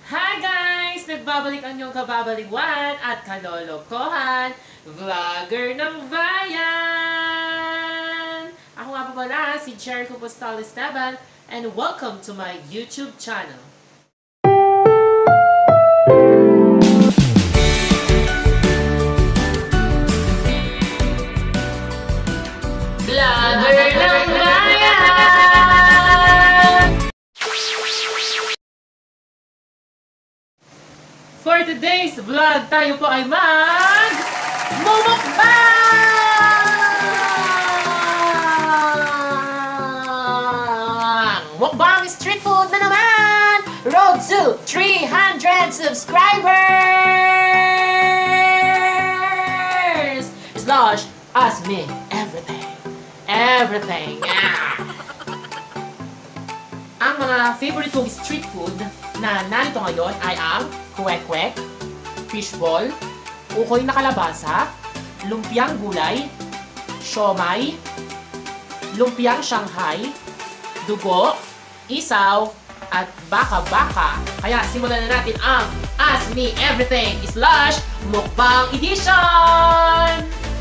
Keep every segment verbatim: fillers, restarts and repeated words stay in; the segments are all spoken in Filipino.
Hi guys! Nagbabalik ang inyong kababalingwan at kalolokohan, vlogger ng bayan! Ako nga pa pala si Jericho Postal Esteban and welcome to my YouTube channel. Vlogger ng bayan! For today's vlog, tayo po ay mag mumukbang! Mukbang street food na naman! Road to three hundred subscribers! Slash, ask me everything. Everything. Yeah. Ang mga favorite kong street food na narito ngayon ay ang kwek-kwek, fishball, ukoy na kalabasa, lumpiang gulay, siomay, lumpiang Shanghai, dugo, isaw, at baka-baka. Kaya simulan na natin ang Ask Me Everything slash Mukbang Edition!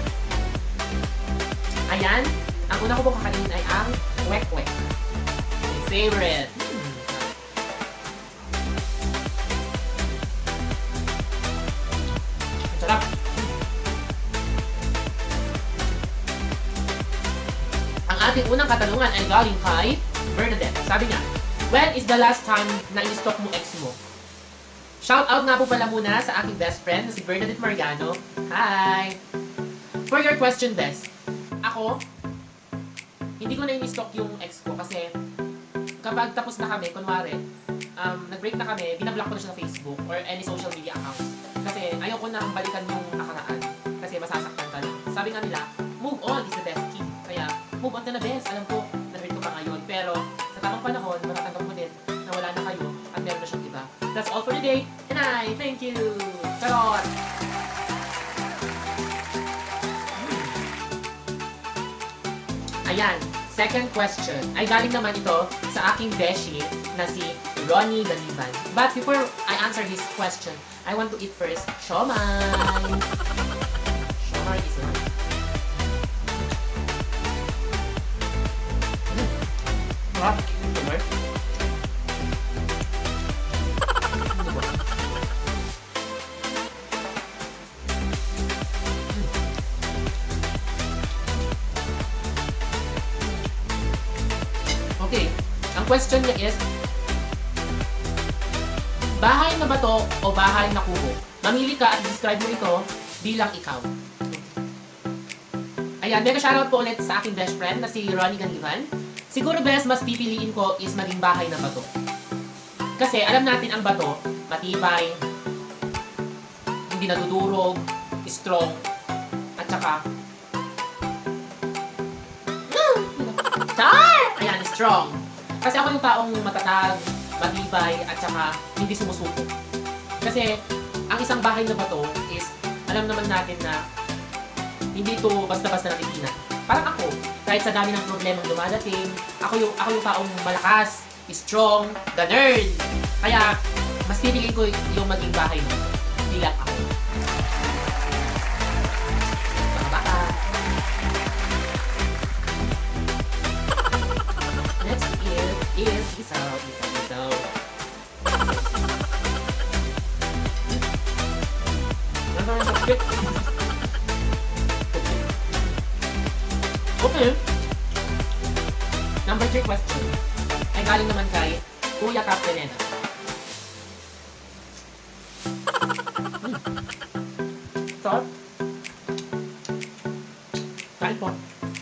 Ayan, ang una ko po kakainin ay ang kwek-kwek. My favorite. Sarap. Ang ating unang katanungan ay galing kay Bernadette. Sabi niya, when is the last time na in-stock mo ex mo? Shout out nga po pala muna sa aking best friend, si Bernadette Mariano. Hi! For your question, Bess, ako, hindi ko na in-stock yung ex ko kasi kapag tapos na kami, kunwari, um, nag-break na kami, binablock ko na siya sa Facebook or any social media accounts. Kasi ayaw ko na balikan yung nakaraan. Kasi masasaktan ka lang. Sabi nga nila, move on is the best key. Kaya, move on ka na best. Alam ko, na-hurt ko pa ngayon. Pero, sa tamang panahon, matatanggap mo din na wala na kayo at meron na siyang iba. That's all for today. And I thank you. Charot! Ayan. Second question ay galing naman ito sa aking beshi na si Ronnie Ganiban. But before I answer his question, I want to eat first siomay. Siomay is nice. Mm. Sarap. Siomay. Okay, ang question niya is, bahay na ba to o bahay na kubo? Mamili ka at describe mo ito bilang ikaw. Ayan, mega shoutout po ulit sa aking best friend na si Ronnie Ganiban. Siguro best mas pipiliin ko is maging bahay na bato. Kasi alam natin ang bato, matibay, hindi nadudurog, strong, at saka Char! Ayan, strong. Kasi ako yung taong matatag, matibay, at saka hindi sumusuko. Kasi, ang isang bahay na bato is, alam naman natin na hindi ito basta-basta natitina. Parang ako, kahit sa dami ng problemang dumadating, ako yung, ako yung taong malakas, strong, ganun. Kaya, mas pipiliin ko yung maging bahay na bato. Bilang ako. Baka-baka. Next is, is isaw, isaw, isaw. Ano ang sakit? Okay. Number three question ay galing naman kay Kuya Capelena. Hmm. Sarap. Kain po.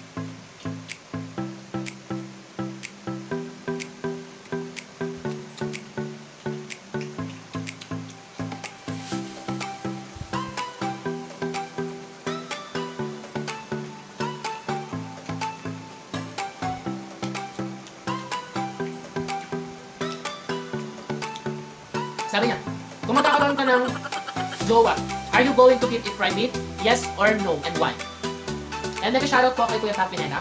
Sabi niya, kung magkakaroon ka ng jowa, are you going to keep it private? Yes or no, and why? And nag-shoutout po kay Kuya Capinella.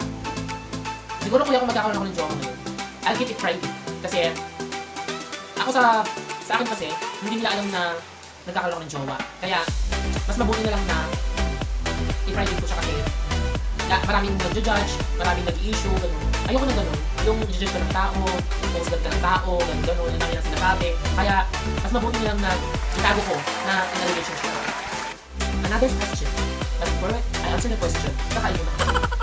Siguro kuya kung magkakaroon ako ng jowa ngayon, I'll keep it private. Kasi ako sa Sa akin kasi, hindi nila alam na nagkakaroon ng jowa. Kaya, mas mabuti na lang na i-private ko siya kasi na, maraming nag-judge, maraming nag-issue, gano'n. Ayoko na gano'n. Yung i-judge ka ng tao, post ka ng tao, gano'n, gano'n, yung namin ang sinasabi. Kaya, mas mabuti na lang na itago ko na in a relationship. Another question. But before I answer the question, kakain mo na.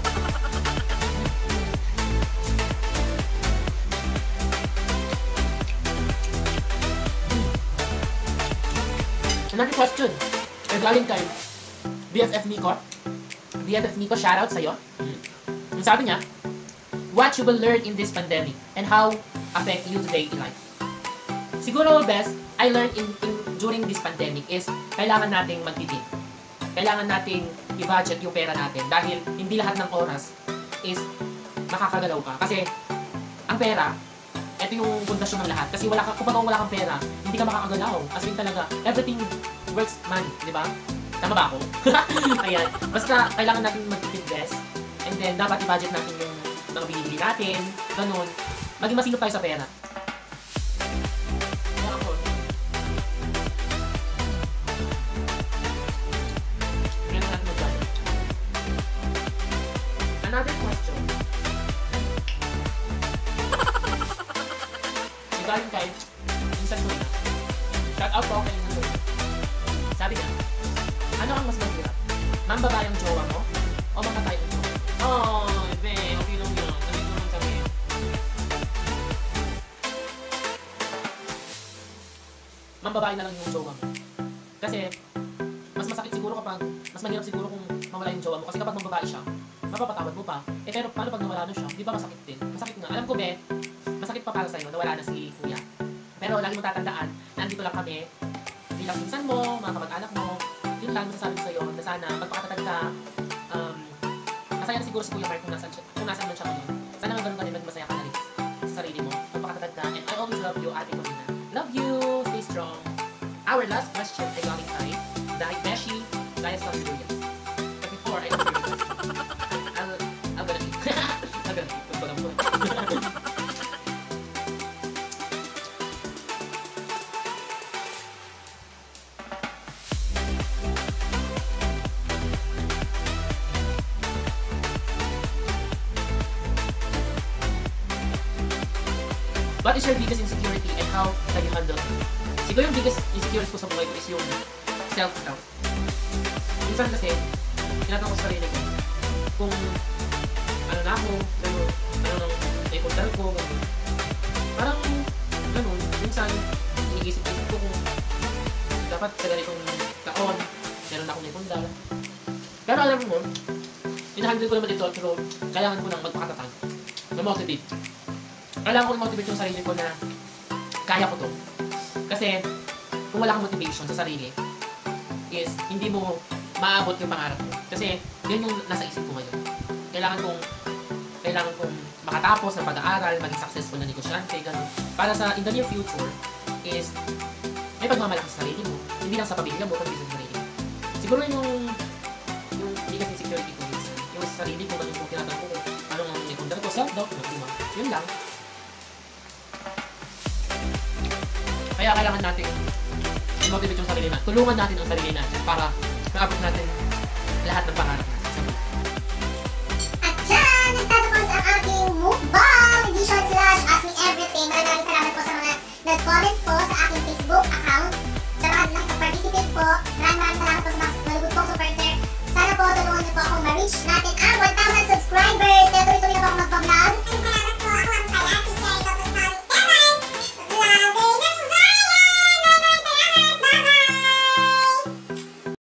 Another question. Regarding kay B F F Nico. B F F Nico, shoutout sa'yo. Ang sabi niya, what you will learn in this pandemic and how affect you today in life. Siguro best, I learned in, in during this pandemic is kailangan nating magtitip. Kailangan nating i-budget yung pera natin dahil hindi lahat ng oras is makakagalaw ka. Kasi ang pera, ito yung pundasyon ng lahat. Kasi wala ka, kung wala kang pera, hindi ka makakagalaw. As in talaga, everything works money, di ba? Tama ba ako? Ayan. Basta kailangan natin mag-invest. And then, dapat i-budget natin yung mga binibili natin. Ganun. Maging masinop tayo sa pera. Kaya ako. Kaya natin mag-budget. Another question. Regarding kay Insan Luna. Shout out po kay Insan Luna. Sabi niya, ano ang mas mahirap? Mambaba yung jowa mo? O mamatay yung jowa? Oh, be, okay lang yun. Nandito lang kami. Mambabae na lang yung jowa mo. Kasi, mas masakit siguro kapag, mas mahirap siguro kung mawala yung jowa mo. Kasi kapag mambabae siya, mapapatawad mo pa. Eh pero paano pag nawala na siya? Di ba masakit din? Masakit nga. Alam ko, be, masakit pa para sa'yo, nawala na si kuya. Pero lagi mo tatandaan, nandito lang kami, bilang pinsan mo, mga kamag-anak mo, yun lang masasabi ko sa'yo na sana magpakatatag ka, um, masaya na siguro si Kuya Mark kung nasan, siya, kung nasan man siya ngayon. Sana nga ganun ka rin, magmasaya ka na rin sa sarili mo, magpakatatag ka, and I always love you, Ate Corina. Love you, stay strong. Our last question ay galing kay Dahil Beshi, Dahil Stop Serious. But before I answer the question, I'll, I'll gonna eat. I'll gonna eat. Pagbalang mo. What is your biggest insecurity and how can you handle it? Siguro yung biggest insecurity ko sa buhay ko is yung self-doubt. Minsan kasi, tinatanong ko sa sarili ko kung ano na ako, ano, ano nang naipundal ko, gano'n. Parang, gano'n, minsan, iniisip-isip ko kung dapat sa ganitong taon, meron akong naipundal. Pero alam mo, inahandle ko naman ito pero kailangan ko nang magpakatatag, na-motivate. Kailangan ko i-motivate yung sarili ko na kaya ko to. Kasi kung wala kang motivation sa sarili is hindi mo maabot yung pangarap mo. Kasi yun yung nasa isip ko ngayon. Kailangan kong kailangan kong makatapos ng pag-aaral, maging successful na negosyante, gano'n. Para sa in the near future is may pagmamalaki sa sarili mo. Hindi lang sa pamilya mo, kundi sa sarili mo. Siguro yung yung biggest insecurity ko is yung sa sarili ko, ganun kung tinatanong ko anong ikundal ko, self-doubt, no? Yun lang. Kaya kailangan natin i-motivate yung sarili natin. Tulungan natin ang sarili natin para maabot natin lahat ng pangarap natin sa buhay. At dyan, nagtatapos ang aking mukbang edition slash ask me everything. Maraming salamat po sa mga nag-comment po sa aking Facebook account. Sa mga nag-participate po, maraming maraming salamat po sa mga nalugod pong supporter. Sana po tulungan niyo po akong ma-reach natin